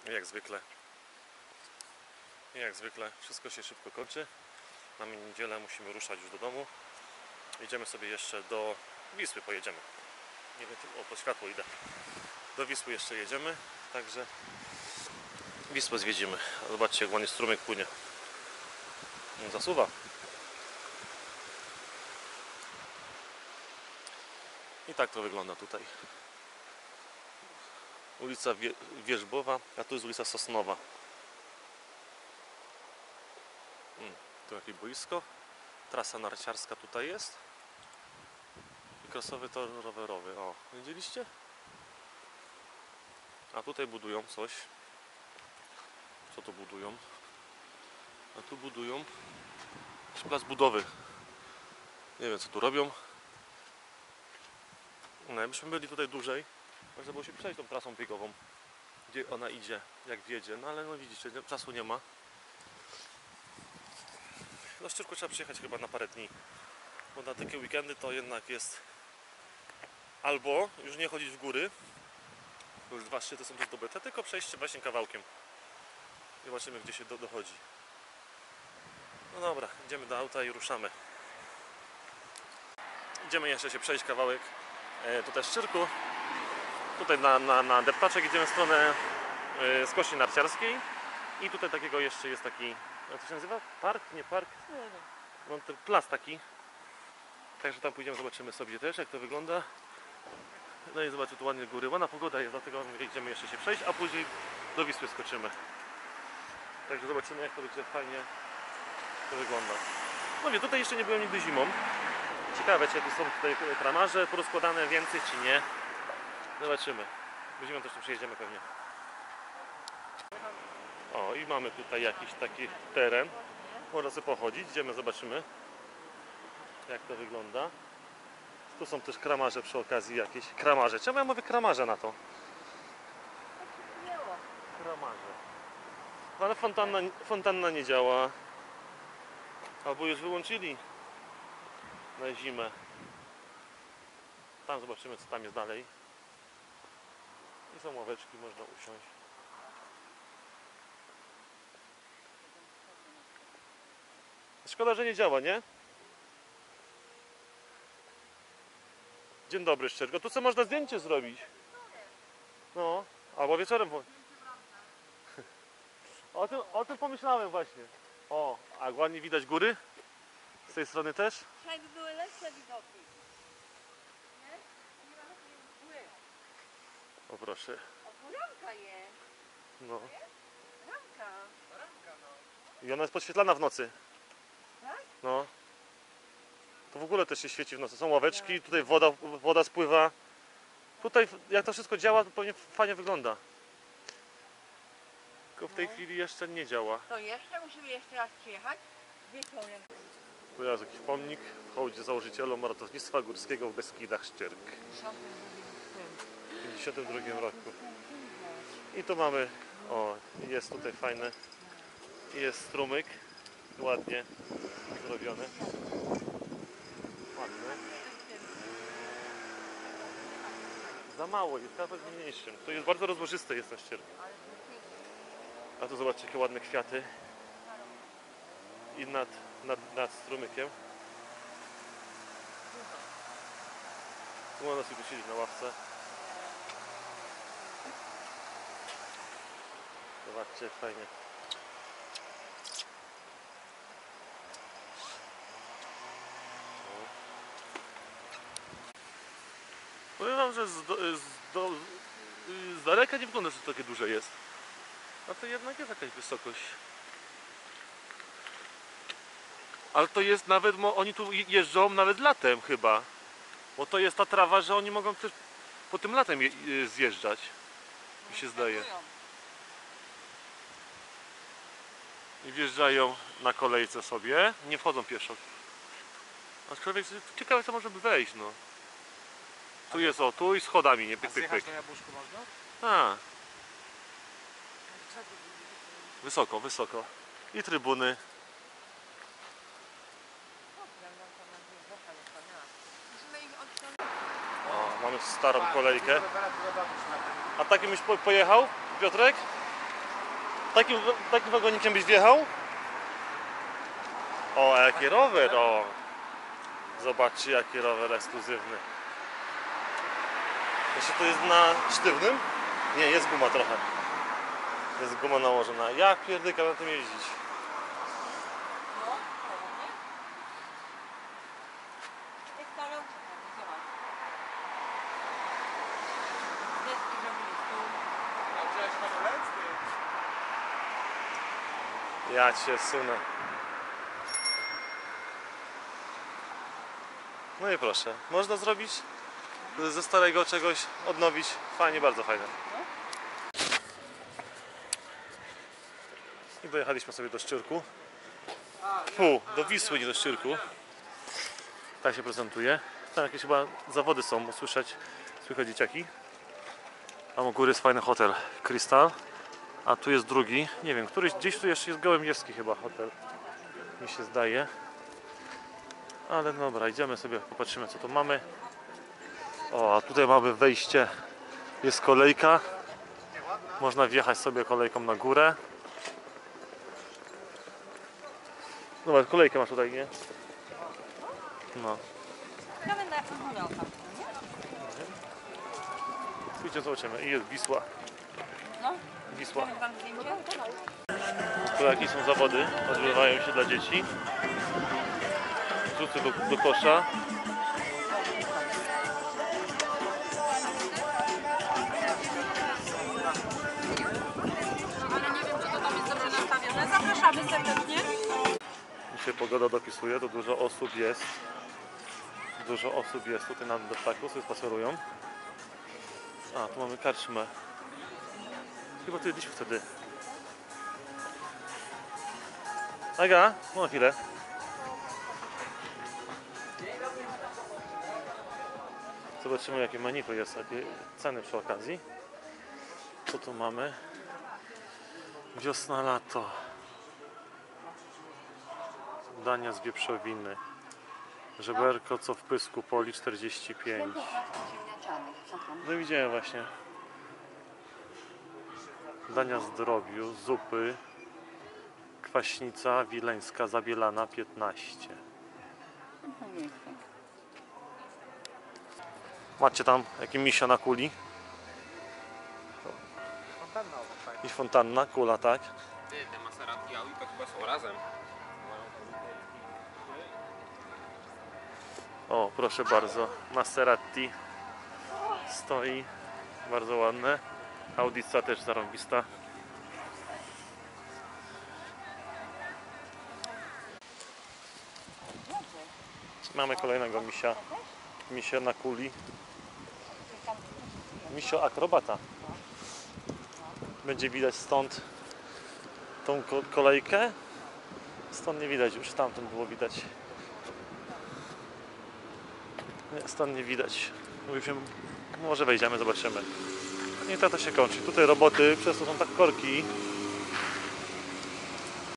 Jak zwykle wszystko się szybko kończy. Mamy niedzielę, musimy ruszać już do domu. Jedziemy sobie jeszcze do Wisły, pojedziemy. Nie wiem, o, po światło idę. Do Wisły jeszcze jedziemy, także Wisłę zwiedzimy. Zobaczcie, jak ładnie strumyk płynie. Zasuwa. I tak to wygląda tutaj. Ulica Wierzbowa, a tu jest ulica Sosnowa. Tu jakieś boisko. Trasa narciarska tutaj jest. I krasowy tor rowerowy. O, widzieliście? A tutaj budują coś. Co tu budują? A tu budują plac budowy. Nie wiem, co tu robią. No, jakbyśmy byli tutaj dłużej, można było się przejść tą trasą biegową, gdzie ona idzie, jak wiedzie. No ale no widzicie, czasu nie ma. Do Szczyrku trzeba przyjechać chyba na parę dni, bo na takie weekendy to jednak jest albo już nie chodzić w góry, bo już 2 szczyty są zdobyte, tylko przejść właśnie kawałkiem. I zobaczymy, gdzie się dochodzi. No dobra, idziemy do auta i ruszamy. Idziemy jeszcze się przejść kawałek tutaj z Szczyrku. Tutaj na deptaczek idziemy w stronę Skośni Narciarskiej. I tutaj takiego jeszcze jest taki, jak to się nazywa? Park? Nie park? No ten plac taki. Także tam pójdziemy, zobaczymy sobie też, jak to wygląda. No i zobaczcie, tu ładnie góry. Ładna pogoda jest, dlatego idziemy jeszcze się przejść, a później do Wisły skoczymy. Także zobaczymy, jak to będzie fajnie to wygląda. No wie, tutaj jeszcze nie byłem nigdy zimą. Ciekawe, czy tu są tutaj tramarze porozkładane więcej, czy nie. Zobaczymy. Zimą też tu przyjedziemy pewnie. O, i mamy tutaj jakiś taki teren. Można sobie pochodzić. Idziemy, zobaczymy, jak to wygląda. Tu są też kramarze przy okazji jakieś. Kramarze. Czemu ja mówię kramarze na to? Kramarze. Ale fontanna nie działa. Albo już wyłączyli na zimę. Tam zobaczymy, co tam jest dalej. I są ławeczki, można usiąść. Szkoda, że nie działa, nie? Dzień dobry, Szczergo. Tu co można zdjęcie zrobić? No, albo wieczorem. O tym pomyślałem właśnie. O, a ładnie widać góry? Z tej strony też? Dzisiaj by były lepsze widoki. Nie? Nie ma mgły. O proszę. O, ramka jest. No. Ramka. I ona jest podświetlana w nocy. Tak? No. To w ogóle też się świeci w nocy. Są ławeczki, tutaj woda spływa. Tutaj jak to wszystko działa, to pewnie fajnie wygląda. Tylko w tej chwili jeszcze nie działa. To jeszcze musimy jeszcze raz przyjechać wieczorem. Tu jest jakiś pomnik w hołdzie założycielom ratownictwa górskiego w Beskidach Szczyrk. W 1952 roku. I tu mamy, o, jest tutaj fajne, jest strumyk, ładnie zrobiony. Ładny. Za mało jest, kawałek mniejszym. To jest bardzo rozłożyste, jest na Szczyrku. A tu zobaczcie, jakie ładne kwiaty. I nad strumykiem. Tu można sobie posiedzieć na ławce. Zobaczcie, jak fajnie. Powiem wam, że z daleka nie wygląda, że to takie duże jest. A to jednak jest jakaś wysokość. Ale to jest nawet, oni tu jeżdżą nawet latem chyba. Bo to jest ta trawa, że oni mogą też po tym latem zjeżdżać. Mi się zdaje. I wjeżdżają na kolejce sobie. Nie wchodzą pieszo. A człowiek ciekawe, co może by wejść, no. Tu jest, o, tu i schodami, nie? Pyk, pyk, pyk. Na jabłuszku można? A. Wysoko, wysoko. I trybuny. O, mamy starą kolejkę. A takim już pojechał, Piotrek? Takim wagonikiem byś wjechał? O, jaki rower, o! Zobaczcie, jaki rower ekskluzywny. Jeszcze to jest na sztywnym? Nie, jest guma trochę. Jest guma nałożona. Jak pierdyka na tym jeździć? No, ładnie. Jak starał, zobacz. Deski zrobili tu. A wziąłeś hamulec? Ja cię sunę. No i proszę, można zrobić ze starego czegoś, odnowić. Fajnie, bardzo fajne. I dojechaliśmy sobie do Szczyrku. Do Wisły, nie do Szczyrku. Tak się prezentuje. Tam jakieś chyba zawody są, słychać dzieciaki. Tam u góry jest fajny hotel Krystal. A tu jest drugi, nie wiem, któryś, gdzieś tu jeszcze jest Gołębiewski chyba hotel. Mi się zdaje. Ale dobra, idziemy sobie, popatrzymy co tu mamy. O, a tutaj mamy wejście. Jest kolejka. Można wjechać sobie kolejką na górę. Zobacz, kolejkę masz tutaj, nie? No. Ja będę jak tam, nie? Pójdźcie, zobaczymy. I jest Wisła. No. Wisła. Mamy tam zdjęcie? Tu jakieś są zawody, odbywają się dla dzieci. Rzucę do kosza. Ale nie wiem, czy to tam jest dobrze nastawione. Zapraszamy serdecznie. Dzisiaj pogoda dopisuje, to dużo osób jest. Dużo osób jest tutaj na deptaku, sobie spacerują. A, tu mamy karczmę. Chyba tu jedliśmy wtedy. Aga, no chwilę. Zobaczymy jakie menu tu jest, jakie ceny przy okazji. Co tu mamy? Wiosna, lato. Dania z wieprzowiny. Żeberko co w pysku poli 45. No i widziałem właśnie. Dania z drobiu, zupy. Kwaśnica wileńska zabielana 15. Macie tam jakie misia na kuli? Fontanna obok, fajnie. I fontanna, kula, tak? Ty, te Maserati Audi to chyba są razem. O, proszę bardzo, Maserati stoi, bardzo ładne. Audica też zarąbista. Mamy kolejnego misia. Misio na kuli. Misio akrobata. Będzie widać stąd tą kolejkę. Stąd nie widać, już tamtąd było widać. Nie, stąd nie widać. Może wejdziemy, zobaczymy. I to się kończy. Tutaj roboty, przez to są tak korki